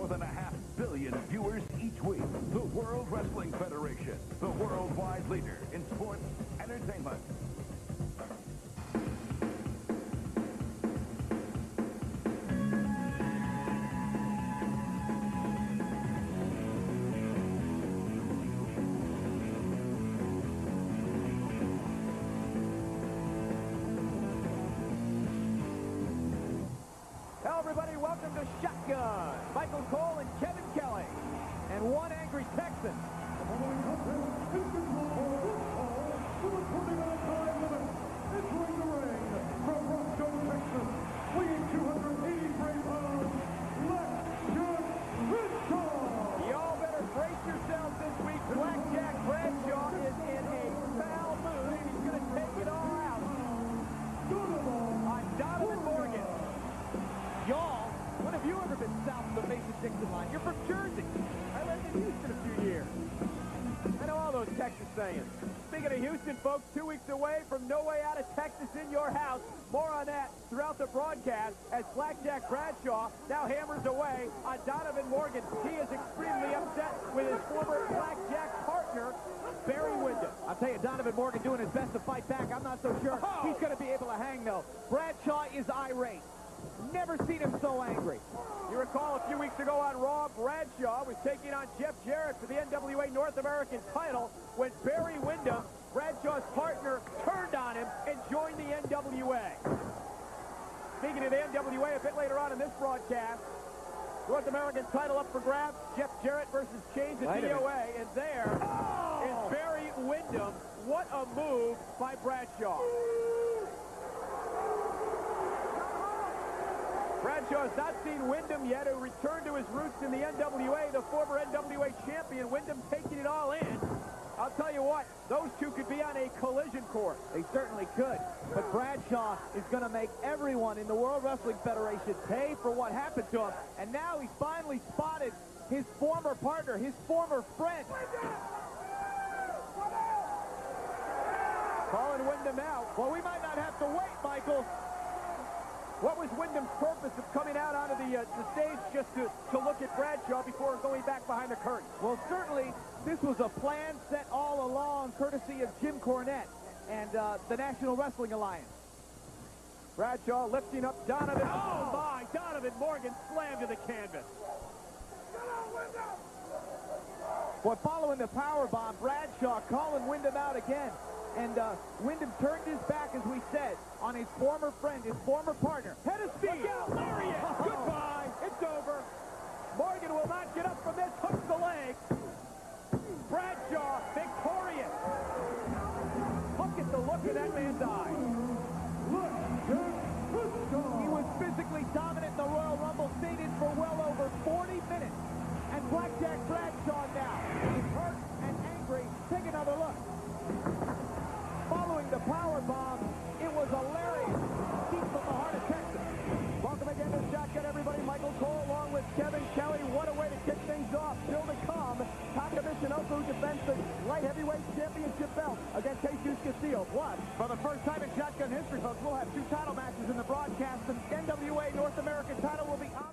more than 500 million viewers each week. The World Wrestling Federation, the worldwide leader in sports entertainment. Hello, everybody. Welcome to Shotgun. Michael Cole and Kevin Kelly. And one angry Texan. Entering the ring from Bradshaw, Texas, weighing 283 pounds, Bradshaw. Y'all better brace yourselves this week. Blackjack Bradshaw is in a foul mood, and he's going to take it all out on Donovan Morgan. Y'all, when have you ever been south of the Mason-Dixon line? You're from Jersey. I lived in Houston a few years. I know all those Texas sayings. Speaking of Houston, folks, 2 weeks away from No Way Out of Texas in your house. More on that throughout the broadcast as Blackjack Bradshaw now hammers away on Donovan Morgan. He is extremely upset with his former Blackjack partner, Barry Windham. I'll tell you, Donovan Morgan doing his best to fight back. I'm not so sure he's going to be able to hang, though. Bradshaw is irate. Never seen him so angry. You recall a few weeks ago on Raw, Bradshaw was taking on Jeff Jarrett for the NWA North American title when Barry Windham, Bradshaw's partner, turned on him and joined the NWA. Speaking of the NWA, a bit later on in this broadcast, North American title up for grabs, Jeff Jarrett versus Chains at DOA, and there is Barry Windham. What a move by Bradshaw. Bradshaw has not seen Windham yet, who returned to his roots in the NWA, the former NWA champion. Windham taking it all in. I'll tell you what, those two could be on a collision course. They certainly could. But Bradshaw is going to make everyone in the World Wrestling Federation pay for what happened to him. And now he's finally spotted his former partner, his former friend. Calling Windham out. Well, we might not have to wait, Michael. What was Windham's purpose of coming out onto the stage just to look at Bradshaw before going back behind the curtain? Well, certainly, this was a plan set all along, courtesy of Jim Cornette and the National Wrestling Alliance. Bradshaw lifting up Donovan. Oh, my! Donovan Morgan slammed to the canvas. Well, following the powerbomb, Bradshaw calling Windham out again. And Windham turned his back, as we said, on his former friend, his former partner. Head of speed. Look out, Lariat. Goodbye. It's over. Morgan will not get up from this. Hooks the leg. Bradshaw victorious. Look at the look in that man's eye. He was physically dominant in the Royal Rumble, stayed in for well over 40 minutes. And Blackjack Bradshaw now is hurt and angry. Take another look. Following the powerbomb, it was hilarious. Deep from the heart of Texas. Welcome again to Shotgun, everybody. Michael Cole along with Kevin Kelly. What a way to kick things off. Still to come, Taka Michinoku defends the light heavyweight championship belt against Jesus Castillo. Plus, for the first time in Shotgun history, folks, we'll have two title matches in the broadcast. The NWA North American title will be